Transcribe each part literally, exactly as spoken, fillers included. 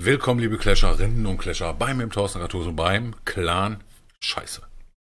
Willkommen, liebe Clasherinnen und Clasher, beim im Thorsten Cartoso beim Clan Scheiße.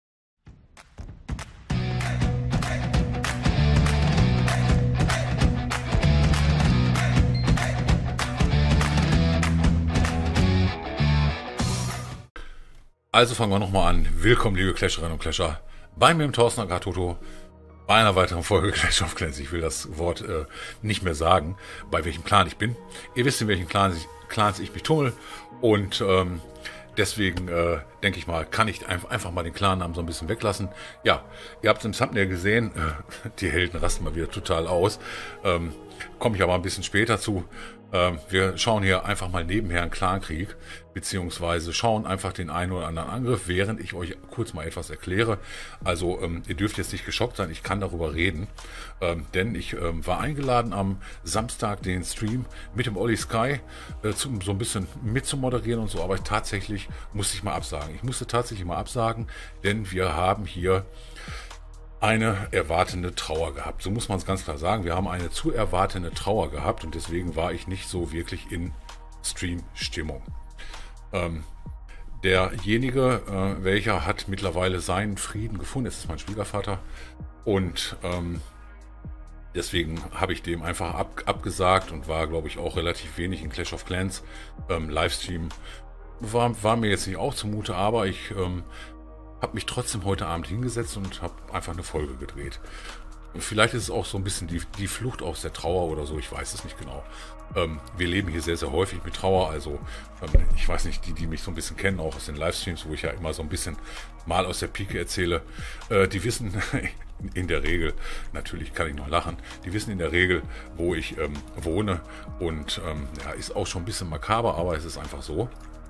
Also fangen wir nochmal an. Willkommen, liebe Clasherinnen und Clasher, beim im Thorsten Cartoso bei einer weiteren Folge Clash of Clans. Ich will das Wort äh, nicht mehr sagen, bei welchem Clan ich bin. Ihr wisst, in welchen Clan ich, Clans ich mich tummel. Und ähm, deswegen äh, denke ich mal, kann ich einfach, einfach mal den Clan-Namen so ein bisschen weglassen. Ja, ihr habt es im Thumbnail gesehen, äh, die Helden rasten mal wieder total aus. Ähm, Komme ich aber ein bisschen später zu. Ähm, wir schauen hier einfach mal nebenher einen Clankrieg, beziehungsweise schauen einfach den einen oder anderen Angriff, während ich euch kurz mal etwas erkläre. Also ähm, ihr dürft jetzt nicht geschockt sein, ich kann darüber reden, ähm, denn ich ähm, war eingeladen am Samstag den Stream mit dem Olli Sky äh, zum, so ein bisschen mitzumoderieren und so, aber ich, tatsächlich musste ich mal absagen. Ich musste tatsächlich mal absagen, denn wir haben hier eine erwartende Trauer gehabt. So muss man es ganz klar sagen. Wir haben eine zu erwartende Trauer gehabt und deswegen war ich nicht so wirklich in Stream-Stimmung. Ähm, derjenige, äh, welcher hat mittlerweile seinen Frieden gefunden, das ist mein Schwiegervater, und ähm, deswegen habe ich dem einfach ab, abgesagt und war, glaube ich, auch relativ wenig in Clash of Clans. Ähm, Livestream war, war mir jetzt nicht auch zumute, aber ich ähm, habe mich trotzdem heute Abend hingesetzt und habe einfach eine Folge gedreht. Vielleicht ist es auch so ein bisschen die, die Flucht aus der Trauer oder so, ich weiß es nicht genau. Ähm, wir leben hier sehr, sehr häufig mit Trauer, also ähm, ich weiß nicht, die, die mich so ein bisschen kennen, auch aus den Livestreams, wo ich ja immer so ein bisschen mal aus der Pike erzähle, äh, die wissen in der Regel, natürlich kann ich noch lachen, die wissen in der Regel, wo ich ähm, wohne und ähm, ja, ist auch schon ein bisschen makaber, aber es ist einfach so.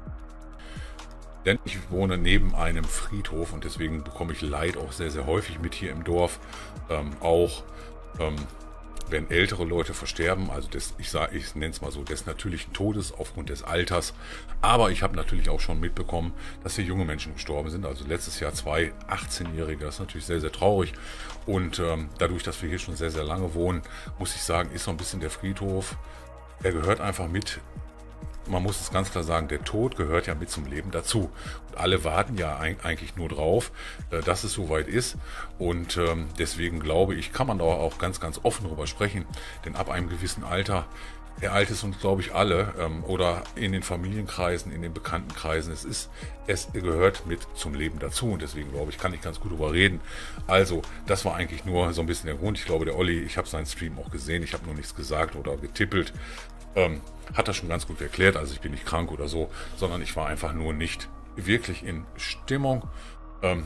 Denn ich wohne neben einem Friedhof und deswegen bekomme ich Leid auch sehr, sehr häufig mit hier im Dorf. Ähm, auch ähm, wenn ältere Leute versterben, also des, ich, sag, ich nenne es mal so, des natürlichen Todes aufgrund des Alters. Aber ich habe natürlich auch schon mitbekommen, dass hier junge Menschen gestorben sind. Also letztes Jahr zwei achtzehnjährige, das ist natürlich sehr, sehr traurig. Und ähm, dadurch, dass wir hier schon sehr, sehr lange wohnen, muss ich sagen, ist so ein bisschen der Friedhof, er gehört einfach mit. Man muss es ganz klar sagen, der Tod gehört ja mit zum Leben dazu. Und alle warten ja eigentlich nur drauf, dass es soweit ist. Und ähm, deswegen glaube ich, kann man da auch ganz, ganz offen drüber sprechen. Denn ab einem gewissen Alter ereilt es uns, glaube ich, alle. Ähm, oder in den Familienkreisen, in den Bekanntenkreisen. Es ist, es gehört mit zum Leben dazu. Und deswegen, glaube ich, kann ich ganz gut drüber reden. Also, das war eigentlich nur so ein bisschen der Grund. Ich glaube, der Olli, ich habe seinen Stream auch gesehen. Ich habe nur nichts gesagt oder getippelt. Ähm, hat er schon ganz gut erklärt, also ich bin nicht krank oder so, sondern ich war einfach nur nicht wirklich in Stimmung. Ähm,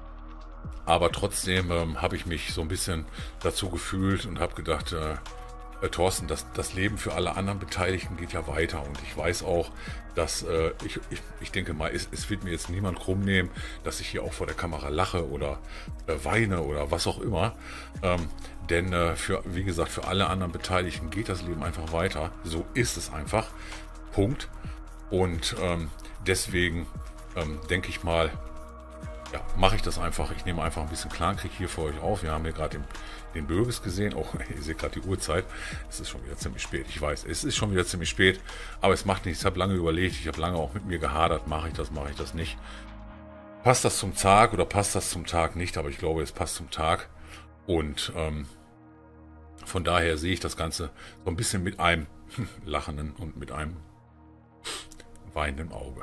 aber trotzdem ähm, habe ich mich so ein bisschen dazu gefühlt und habe gedacht, äh, äh, Thorsten, das, das Leben für alle anderen Beteiligten geht ja weiter und ich weiß auch, dass äh, ich, ich, ich denke mal, es, es wird mir jetzt niemand krumm nehmen, dass ich hier auch vor der Kamera lache oder äh, weine oder was auch immer. Ähm, denn äh, für, wie gesagt, für alle anderen Beteiligten geht das Leben einfach weiter. So ist es einfach. Punkt. Und ähm, deswegen ähm, denke ich mal, ja, mache ich das einfach. Ich nehme einfach ein bisschen Clankrieg hier für euch auf. Wir haben hier gerade den, den Böges gesehen. Oh, ihr seht gerade die Uhrzeit. Es ist schon wieder ziemlich spät. Ich weiß, es ist schon wieder ziemlich spät. Aber es macht nichts. Ich habe lange überlegt. Ich habe lange auch mit mir gehadert. Mache ich das, mache ich das nicht. Passt das zum Tag oder passt das zum Tag nicht? Aber ich glaube, es passt zum Tag. Und ähm, von daher sehe ich das Ganze so ein bisschen mit einem lachenden und mit einem weinenden Auge.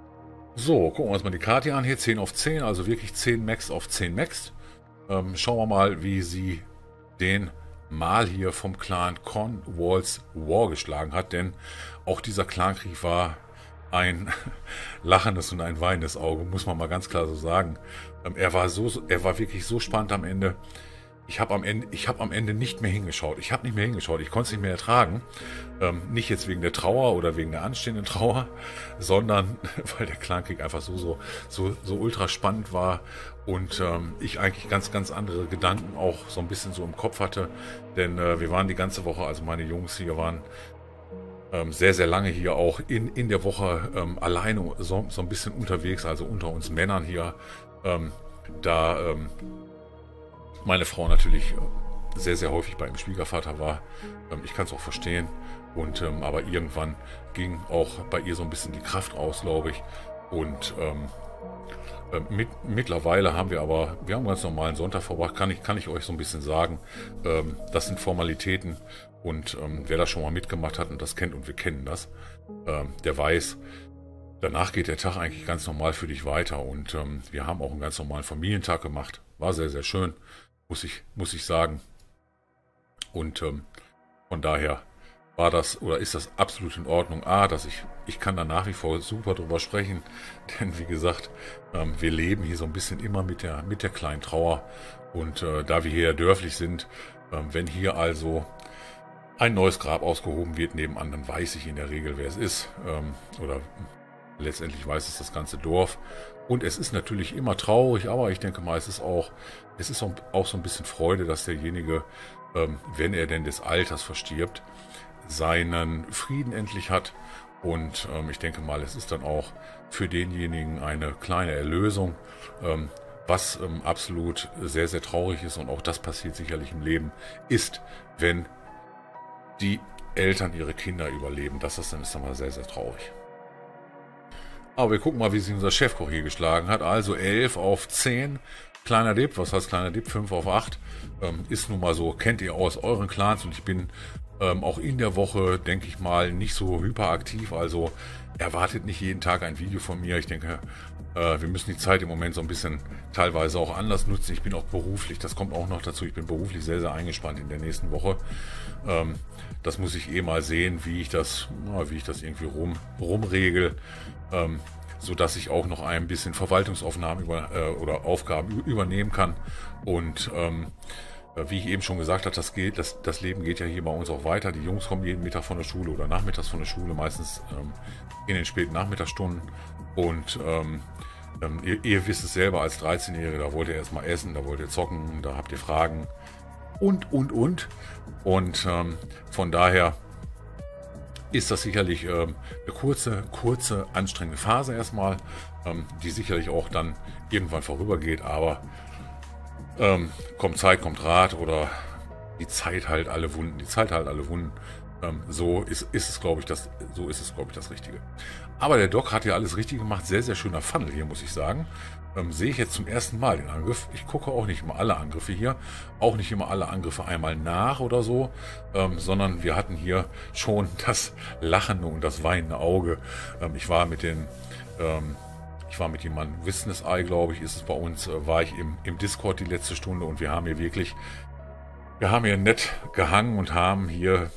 So, gucken wir uns mal die Karte an. Hier zehn auf zehn, also wirklich zehn Max auf zehn Max. Ähm, schauen wir mal, wie sie den Mal hier vom Clan Cornwalls War geschlagen hat. Denn auch dieser Clankrieg war ein lachendes und ein weinendes Auge, muss man mal ganz klar so sagen. Ähm, er war so, er war wirklich so spannend am Ende. Ich habe am Ende, ich habe am Ende nicht mehr hingeschaut. Ich habe nicht mehr hingeschaut. Ich konnte es nicht mehr ertragen. Ähm, nicht jetzt wegen der Trauer oder wegen der anstehenden Trauer, sondern weil der Clankrieg einfach so, so, so, so ultra spannend war und ähm, ich eigentlich ganz, ganz andere Gedanken auch so ein bisschen so im Kopf hatte. Denn äh, wir waren die ganze Woche, also meine Jungs hier waren ähm, sehr, sehr lange hier auch in, in der Woche ähm, alleine so, so ein bisschen unterwegs, also unter uns Männern hier. Ähm, da ähm, meine Frau natürlich sehr, sehr häufig bei ihrem Schwiegervater war. Ähm, ich kann es auch verstehen. Und ähm, aber irgendwann ging auch bei ihr so ein bisschen die Kraft aus, glaube ich. Und ähm, äh, mit, mittlerweile haben wir aber, wir haben einen ganz normalen Sonntag verbracht, kann ich, kann ich euch so ein bisschen sagen. Ähm, das sind Formalitäten. Und ähm, wer das schon mal mitgemacht hat und das kennt, und wir kennen das, ähm, der weiß, danach geht der Tag eigentlich ganz normal für dich weiter. Und ähm, wir haben auch einen ganz normalen Familientag gemacht. War sehr, sehr schön, muss ich, muss ich sagen. Und ähm, von daher war das oder ist das absolut in Ordnung. A, dass ich, ich kann da nach wie vor super drüber sprechen, denn wie gesagt, ähm, wir leben hier so ein bisschen immer mit der, mit der kleinen Trauer. Und äh, da wir hier ja dörflich sind, ähm, wenn hier also ein neues Grab ausgehoben wird nebenan, dann weiß ich in der Regel, wer es ist. Ähm, oder letztendlich weiß es das ganze Dorf. Und es ist natürlich immer traurig, aber ich denke mal, es ist auch, es ist auch so ein bisschen Freude, dass derjenige, ähm, wenn er denn des Alters verstirbt, seinen Frieden endlich hat. Und ähm, ich denke mal, es ist dann auch für denjenigen eine kleine Erlösung, ähm, was ähm, absolut sehr, sehr traurig ist. Und auch das passiert sicherlich im Leben, ist, wenn die Eltern ihre Kinder überleben. Das ist dann, ist dann mal sehr, sehr traurig. Aber wir gucken mal, wie sich unser Chefkoch hier geschlagen hat. Also elf auf zehn. Kleiner Dip, was heißt kleiner Dip? fünf auf acht. Ähm, ist nun mal so, kennt ihr aus euren Clans. Und ich bin ähm, auch in der Woche, denke ich mal, nicht so hyperaktiv. Also erwartet nicht jeden Tag ein Video von mir. Ich denke, äh, wir müssen die Zeit im Moment so ein bisschen teilweise auch anders nutzen. Ich bin auch beruflich, das kommt auch noch dazu, ich bin beruflich sehr, sehr eingespannt in der nächsten Woche. Ähm, das muss ich eh mal sehen, wie ich das, na, wie ich das irgendwie rum, rumregel. Ähm, so dass ich auch noch ein bisschen Verwaltungsaufnahmen über, äh, oder Aufgaben übernehmen kann. Und ähm, wie ich eben schon gesagt habe, das, geht, das, das Leben geht ja hier bei uns auch weiter. Die Jungs kommen jeden Mittag von der Schule oder nachmittags von der Schule, meistens ähm, in den späten Nachmittagsstunden. Und ähm, ähm, ihr, ihr wisst es selber, als dreizehnjährige, da wollt ihr erstmal essen, da wollt ihr zocken, da habt ihr Fragen und, und, und. Und ähm, von daher ist das sicherlich ähm, eine kurze, kurze, anstrengende Phase erstmal, ähm, die sicherlich auch dann irgendwann vorübergeht, aber ähm, kommt Zeit, kommt Rat, oder die Zeit halt alle Wunden, die Zeit halt alle Wunden. Ähm, so ist, ist es, glaube ich, das, so ist es, glaube ich, das Richtige. Aber der Doc hat ja alles richtig gemacht, sehr, sehr schöner Funnel hier, muss ich sagen. Ähm, sehe ich jetzt zum ersten Mal den Angriff. Ich gucke auch nicht immer alle Angriffe hier, auch nicht immer alle Angriffe einmal nach oder so, ähm, sondern wir hatten hier schon das lachende und das weinende Auge. Ähm, ich war mit den, ähm, ich war mit jemandem, Witness Eye, glaube ich, ist es bei uns, äh, war ich im, im Discord die letzte Stunde und wir haben hier wirklich, wir haben hier nett gehangen und haben hier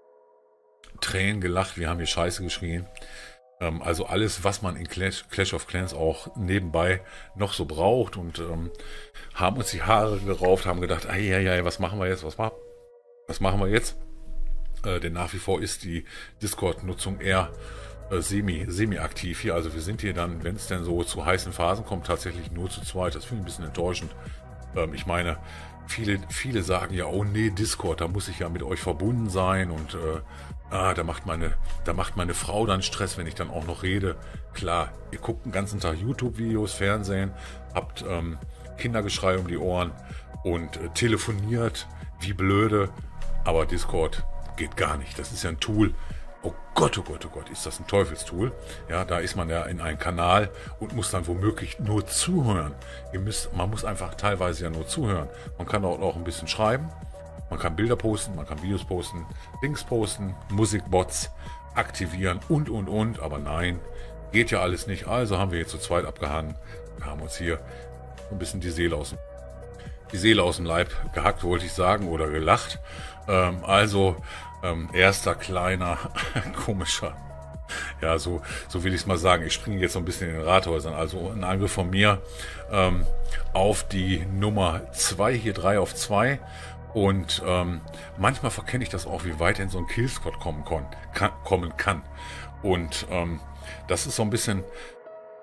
Tränen gelacht, wir haben hier Scheiße geschrien. Also alles, was man in Clash, Clash of Clans auch nebenbei noch so braucht, und ähm, haben uns die Haare gerauft, haben gedacht, ei, ei, ei, was machen wir jetzt, was, ma was machen wir jetzt? Äh, denn nach wie vor ist die Discord-Nutzung eher äh, semi, semi-aktiv hier. Also wir sind hier dann, wenn es denn so zu heißen Phasen kommt, tatsächlich nur zu zweit. Das finde ich ein bisschen enttäuschend. Ähm, ich meine, viele, viele sagen ja, oh nee, Discord, da muss ich ja mit euch verbunden sein, und äh, Ah, da macht meine, da macht meine Frau dann Stress, wenn ich dann auch noch rede. Klar, ihr guckt den ganzen Tag YouTube-Videos, Fernsehen, habt ähm, Kindergeschrei um die Ohren und äh, telefoniert wie blöde, aber Discord geht gar nicht. Das ist ja ein Tool. Oh Gott, oh Gott, oh Gott, ist das ein Teufelstool. Ja, da ist man ja in einem Kanal und muss dann womöglich nur zuhören. Ihr müsst, man muss einfach teilweise ja nur zuhören. Man kann auch noch ein bisschen schreiben. Man kann Bilder posten, man kann Videos posten, Links posten, Musikbots aktivieren und, und, und. Aber nein, geht ja alles nicht. Also haben wir jetzt zu zweit abgehangen und haben uns hier ein bisschen die Seele aus dem, die Seele aus dem Leib gehackt, wollte ich sagen, oder gelacht. Ähm, also ähm, erster kleiner, komischer, ja, so, so will ich es mal sagen. Ich springe jetzt so ein bisschen in den Rathäusern. Also ein Angriff von mir ähm, auf die Nummer zwei, hier drei auf zwei. Und ähm, manchmal verkenne ich das auch, wie weit in so ein Killsquad kommen, kann, kommen kann. Und ähm, das ist so ein bisschen,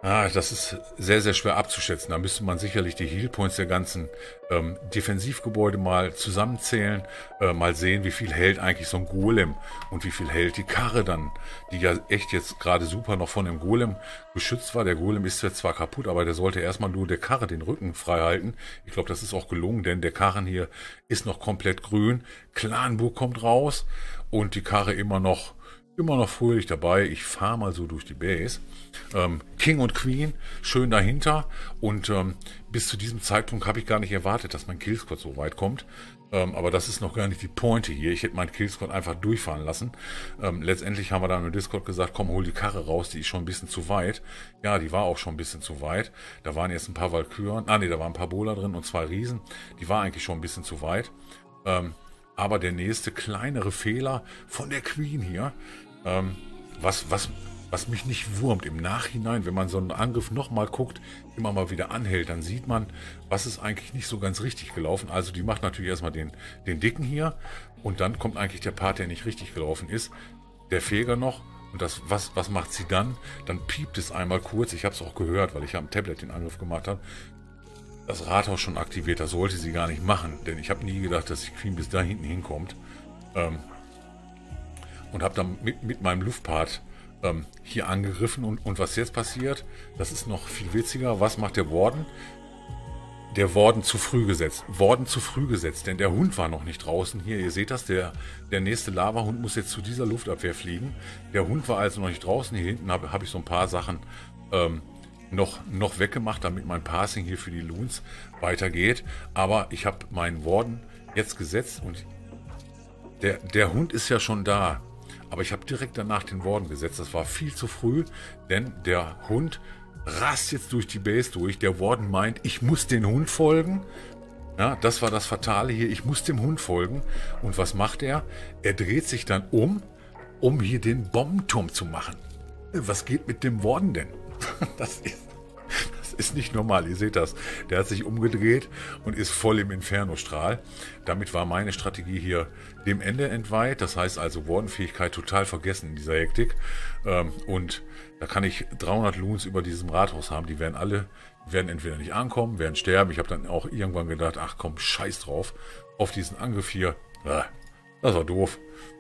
Ah, das ist sehr, sehr schwer abzuschätzen. Da müsste man sicherlich die Healpoints der ganzen ähm, Defensivgebäude mal zusammenzählen, äh, mal sehen, wie viel hält eigentlich so ein Golem und wie viel hält die Karre dann, die ja echt jetzt gerade super noch von dem Golem geschützt war. Der Golem ist jetzt zwar kaputt, aber der sollte erstmal nur der Karre den Rücken frei halten. Ich glaube, das ist auch gelungen, denn der Karren hier ist noch komplett grün. Clanburg kommt raus und die Karre immer noch Immer noch fröhlich dabei. Ich fahre mal so durch die Base. Ähm, King und Queen schön dahinter. Und ähm, bis zu diesem Zeitpunkt habe ich gar nicht erwartet, dass mein Killsquad so weit kommt. Ähm, aber das ist noch gar nicht die Pointe hier. Ich hätte meinen Killsquad einfach durchfahren lassen. Ähm, letztendlich haben wir dann im Discord gesagt, komm, hol die Karre raus, die ist schon ein bisschen zu weit. Ja, die war auch schon ein bisschen zu weit. Da waren jetzt ein paar Valkyren. Ah, nee, da waren ein paar Bola drin und zwei Riesen. Die war eigentlich schon ein bisschen zu weit. Ähm, Aber der nächste kleinere Fehler von der Queen hier, ähm, was, was, was mich nicht wurmt im Nachhinein, wenn man so einen Angriff nochmal guckt, immer mal wieder anhält, dann sieht man, was ist eigentlich nicht so ganz richtig gelaufen. Also die macht natürlich erstmal den, den Dicken hier und dann kommt eigentlich der Part, der nicht richtig gelaufen ist. Der Feger noch. Und das, was, was macht sie dann? Dann piept es einmal kurz. Ich habe es auch gehört, weil ich am Tablet den Angriff gemacht habe. Das Rathaus schon aktiviert, das sollte sie gar nicht machen, denn ich habe nie gedacht, dass die Queen bis da hinten hinkommt. Ähm, und habe dann mit, mit meinem Luftpart ähm, hier angegriffen. Und, und was jetzt passiert, das ist noch viel witziger. Was macht der Warden? Der Warden zu früh gesetzt. Warden zu früh gesetzt, denn der Hund war noch nicht draußen. Hier, ihr seht das, der, der nächste Lava-Hund muss jetzt zu dieser Luftabwehr fliegen. Der Hund war also noch nicht draußen. Hier hinten habe hab ich so ein paar Sachen ähm, noch, noch weggemacht, damit mein Passing hier für die Loons weitergeht. Aber ich habe meinen Warden jetzt gesetzt und der, der Hund ist ja schon da. Aber ich habe direkt danach den Warden gesetzt. Das war viel zu früh, denn der Hund rast jetzt durch die Base durch. Der Warden meint, ich muss den Hund folgen. Ja, das war das Fatale hier. Ich muss dem Hund folgen. Und was macht er? Er dreht sich dann um, um hier den Bombenturm zu machen. Was geht mit dem Warden denn? Das ist, das ist nicht normal. Ihr seht das. Der hat sich umgedreht und ist voll im Inferno-Strahl. Damit war meine Strategie hier dem Ende entweiht. Das heißt also Warden-Fähigkeit total vergessen in dieser Hektik. Und da kann ich dreihundert Loons über diesem Rathaus haben. Die werden alle, werden entweder nicht ankommen, werden sterben. Ich habe dann auch irgendwann gedacht, ach komm, scheiß drauf auf diesen Angriff hier. Das war doof.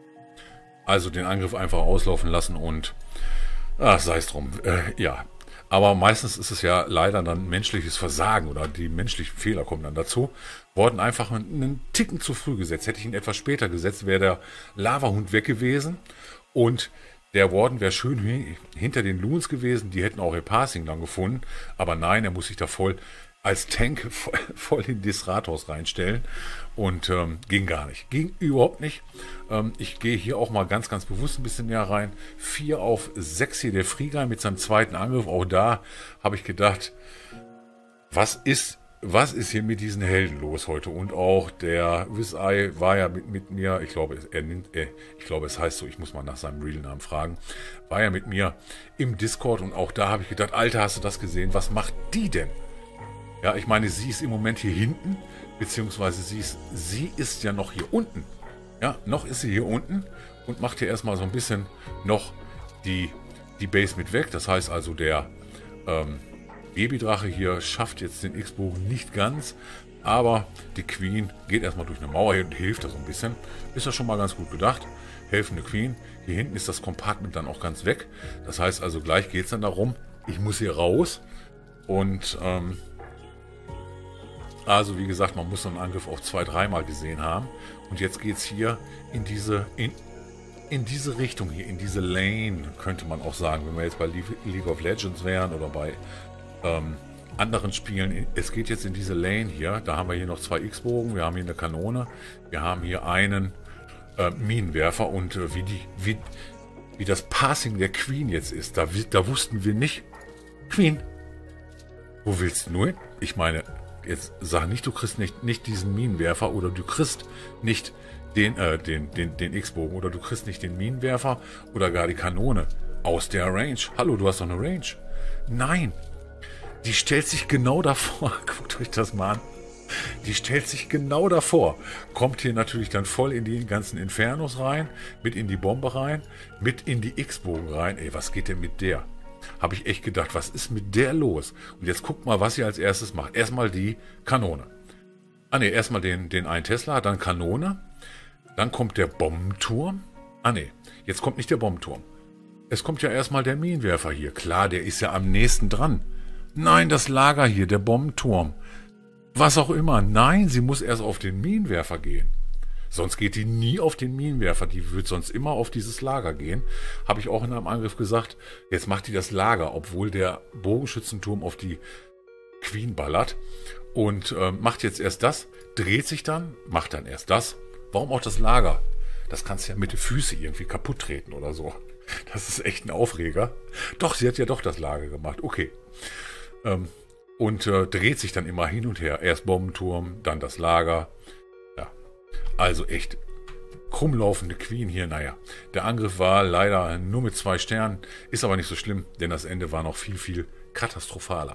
Also den Angriff einfach auslaufen lassen und ach, sei es drum. Äh, ja, aber meistens ist es ja leider dann menschliches Versagen oder die menschlichen Fehler kommen dann dazu. Wurden einfach einen Ticken zu früh gesetzt. Hätte ich ihn etwas später gesetzt, wäre der Lavahund weg gewesen und der Warden wäre schön hinter den Loons gewesen. Die hätten auch ihr Passing dann gefunden. Aber nein, er muss sich da voll als Tank voll, voll in das Rathaus reinstellen. Und ähm, ging gar nicht. Ging überhaupt nicht. Ähm, ich gehe hier auch mal ganz, ganz bewusst ein bisschen näher rein. vier auf sechs hier der Frieger mit seinem zweiten Angriff. Auch da habe ich gedacht, was ist, was ist hier mit diesen Helden los heute? Und auch der Wissei war ja mit, mit mir, ich glaube, er nimmt, äh, ich glaube, es heißt so, ich muss mal nach seinem Real-Namen fragen, war ja mit mir im Discord und auch da habe ich gedacht, Alter, hast du das gesehen? Was macht die denn? Ja, ich meine, sie ist im Moment hier hinten, beziehungsweise sie ist, sie ist ja noch hier unten. Ja, noch ist sie hier unten und macht hier erstmal so ein bisschen noch die, die Base mit weg. Das heißt also, der ähm, Babydrache hier schafft jetzt den X-Bogen nicht ganz, aber die Queen geht erstmal durch eine Mauer hier und hilft da so ein bisschen. Ist ja schon mal ganz gut gedacht. Helfende Queen. Hier hinten ist das Compartment dann auch ganz weg. Das heißt also, gleich geht es dann darum, ich muss hier raus und ähm, also wie gesagt, man muss so einen Angriff auch zwei, dreimal gesehen haben. Und jetzt geht es hier in diese, in, in diese Richtung hier, in diese Lane, könnte man auch sagen, wenn wir jetzt bei League of Legends wären oder bei ähm, anderen Spielen. Es geht jetzt in diese Lane hier. Da haben wir hier noch zwei X-Bogen, wir haben hier eine Kanone, wir haben hier einen äh, Minenwerfer und äh, wie, die, wie, wie das Passing der Queen jetzt ist, da, da wussten wir nicht. Queen, wo willst du nur hin? Ich meine, jetzt sag nicht, du kriegst nicht, nicht diesen Minenwerfer oder du kriegst nicht den, äh, den, den, den X-Bogen oder du kriegst nicht den Minenwerfer oder gar die Kanone aus der Range. Hallo, du hast doch eine Range. Nein, die stellt sich genau davor. Guckt euch das mal an. Die stellt sich genau davor. Kommt hier natürlich dann voll in die ganzen Infernos rein, mit in die Bombe rein, mit in die X-Bogen rein. Ey, was geht denn mit der? habe ich echt gedacht, was ist mit der los? Und jetzt guckt mal, was sie als erstes macht. Erstmal die Kanone. Ah ne, erstmal den, den einen Tesla, dann Kanone. Dann kommt der Bombenturm. Ah ne, jetzt kommt nicht der Bombenturm. Es kommt ja erstmal der Minenwerfer hier. Klar, der ist ja am nächsten dran. Nein, das Lager hier, der Bombenturm. Was auch immer. Nein, sie muss erst auf den Minenwerfer gehen. Sonst geht die nie auf den Minenwerfer. Die wird sonst immer auf dieses Lager gehen. Habe ich auch in einem Angriff gesagt. Jetzt macht die das Lager, obwohl der Bogenschützenturm auf die Queen ballert. Und äh, macht jetzt erst das, dreht sich dann, macht dann erst das. Warum auch das Lager? Das kannst du ja mit den Füßen irgendwie kaputt treten oder so. Das ist echt ein Aufreger. Doch, sie hat ja doch das Lager gemacht. Okay. Ähm, und äh, dreht sich dann immer hin und her. Erst Bombenturm, dann das Lager. Ja, also echt krumm laufende Queen hier. Naja, der Angriff war leider nur mit zwei Sternen. Ist aber nicht so schlimm, denn das Ende war noch viel, viel katastrophaler.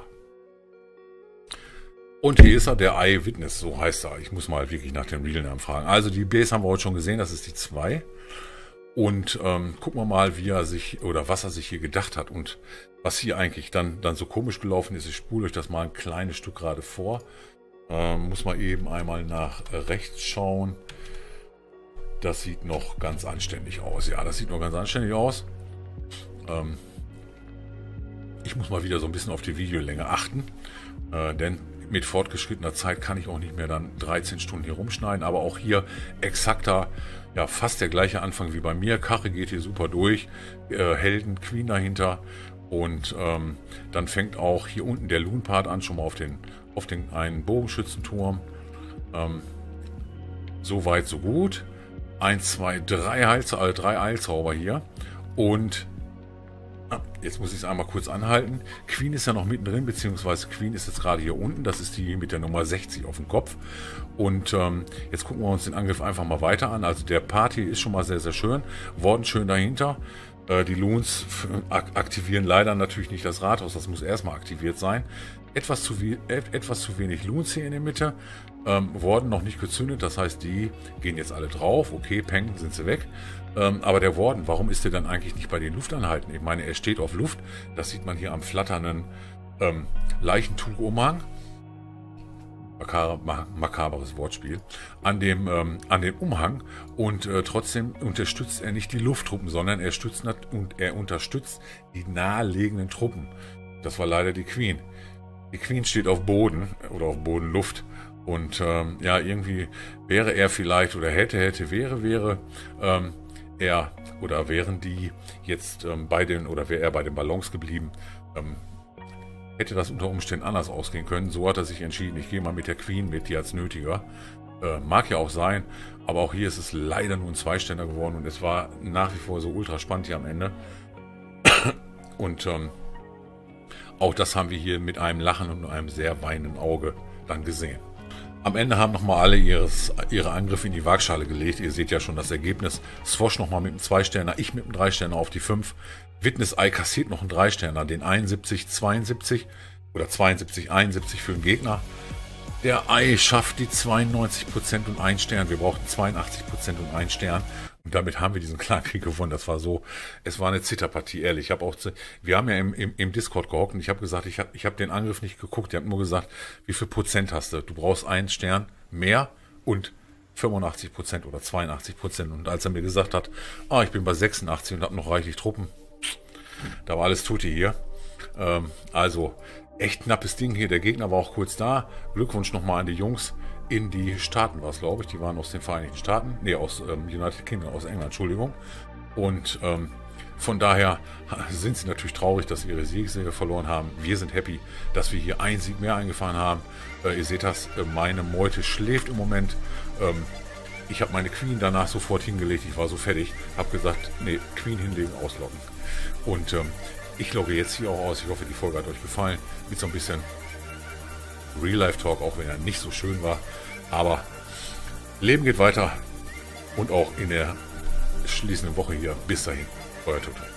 Und hier ist er, der Eyewitness, so heißt er. Ich muss mal wirklich nach dem Real-Namen fragen. Also die Base haben wir heute schon gesehen, das ist die zwei. Und ähm, gucken wir mal, wie er sich oder was er sich hier gedacht hat und was hier eigentlich dann, dann so komisch gelaufen ist. Ich spule euch das mal ein kleines Stück gerade vor. Ähm, muss man eben einmal nach rechts schauen. Das sieht noch ganz anständig aus. Ja, das sieht noch ganz anständig aus. Ähm, ich muss mal wieder so ein bisschen auf die Videolänge achten. Äh, denn mit fortgeschrittener Zeit kann ich auch nicht mehr dann dreizehn Stunden hier rumschneiden. Aber auch hier exakter, ja fast der gleiche Anfang wie bei mir. Karre geht hier super durch. Äh, Helden, Queen dahinter. Und ähm, dann fängt auch hier unten der Loon-Part an, schon mal auf den, auf den einen Bogenschützenturm. Ähm, so weit, so gut. Eins, zwei, drei, Heilz äh, drei Eilzauber hier. Und ah, jetzt muss ich es einmal kurz anhalten. Queen ist ja noch mittendrin, beziehungsweise Queen ist jetzt gerade hier unten. Das ist die mit der Nummer sechzig auf dem Kopf. Und ähm, jetzt gucken wir uns den Angriff einfach mal weiter an. Also der Party ist schon mal sehr, sehr schön. Worden schön dahinter. Die Loons aktivieren leider natürlich nicht das Rathaus, das muss erstmal aktiviert sein. Etwas zu, wie, etwas zu wenig Loons hier in der Mitte, ähm, wurden noch nicht gezündet, das heißt, die gehen jetzt alle drauf. Okay, peng, sind sie weg. Ähm, aber der Warden, warum ist der dann eigentlich nicht bei den Luftanhalten? Ich meine, er steht auf Luft, das sieht man hier am flatternden ähm, Leichentuchumhang. Makaberes Wortspiel, an dem, ähm, an dem Umhang und äh, trotzdem unterstützt er nicht die Lufttruppen, sondern er, stützt und er unterstützt die nahelegenden Truppen. Das war leider die Queen. Die Queen steht auf Boden oder auf Bodenluft und ähm, ja, irgendwie wäre er vielleicht oder hätte, hätte, wäre, wäre ähm, er oder wären die jetzt ähm, bei den oder wäre er bei den Ballons geblieben, ähm, hätte das unter Umständen anders ausgehen können. So hat er sich entschieden, ich gehe mal mit der Queen mit, die als nötiger. Äh, mag ja auch sein, aber auch hier ist es leider nur ein Zweiständer geworden und es war nach wie vor so ultra spannend hier am Ende. Und ähm, auch das haben wir hier mit einem Lachen und einem sehr weinenden Auge dann gesehen. Am Ende haben nochmal alle ihres, ihre Angriffe in die Waagschale gelegt. Ihr seht ja schon das Ergebnis. Swosh nochmal mit einem Zwei-Sterner, ich mit einem Drei-Sterner auf die fünf. Witness Eye kassiert noch einen Drei-Sterner, den einundsiebzig, zweiundsiebzig oder zweiundsiebzig, einundsiebzig für den Gegner. Der Eye schafft die zweiundneunzig Prozent und ein Stern. Wir brauchten zweiundachtzig Prozent und ein Stern. Und damit haben wir diesen Clankrieg gewonnen. Das war so, es war eine Zitterpartie, ehrlich. Ich habe auch, wir haben ja im, im, im Discord gehockt und ich habe gesagt, ich habe ich hab den Angriff nicht geguckt. Die haben nur gesagt, wie viel Prozent hast du? Du brauchst einen Stern mehr und fünfundachtzig Prozent oder zweiundachtzig Prozent. Und als er mir gesagt hat, ah, ich bin bei sechsundachtzig und habe noch reichlich Truppen, da war alles tutti hier. Ähm, also echt knappes Ding hier. Der Gegner war auch kurz da. Glückwunsch nochmal an die Jungs in die Staaten war es, glaube ich. Die waren aus den Vereinigten Staaten. Ne, aus ähm, United Kingdom, aus England, Entschuldigung. Und ähm, von daher sind sie natürlich traurig, dass sie ihre Siegesserie verloren haben. Wir sind happy, dass wir hier einen Sieg mehr eingefahren haben. Äh, ihr seht das, äh, meine Meute schläft im Moment. Ähm, ich habe meine Queen danach sofort hingelegt. Ich war so fertig. Habe gesagt, nee, Queen hinlegen, ausloggen. Und ähm, ich logge jetzt hier auch aus. Ich hoffe, die Folge hat euch gefallen. Mit so ein bisschen Real-Life-Talk, auch wenn er nicht so schön war. Aber Leben geht weiter. Und auch in der schließenden Woche hier. Bis dahin, euer Toto.